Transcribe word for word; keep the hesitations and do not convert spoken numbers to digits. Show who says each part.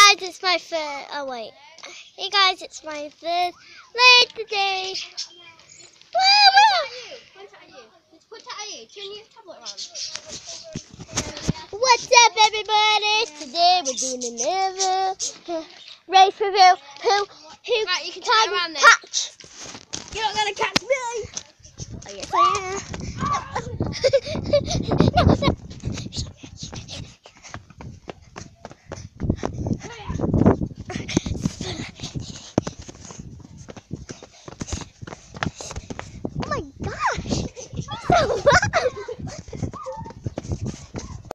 Speaker 1: guys, it's my third. Oh wait. Hey guys, it's my third late today. Woo woo!
Speaker 2: Point at you. Point at you. Turn your tablet around.
Speaker 1: What's up, everybody? Today we're doing another race review. Who who
Speaker 2: Right, you can
Speaker 1: can
Speaker 2: turn around then.
Speaker 1: catch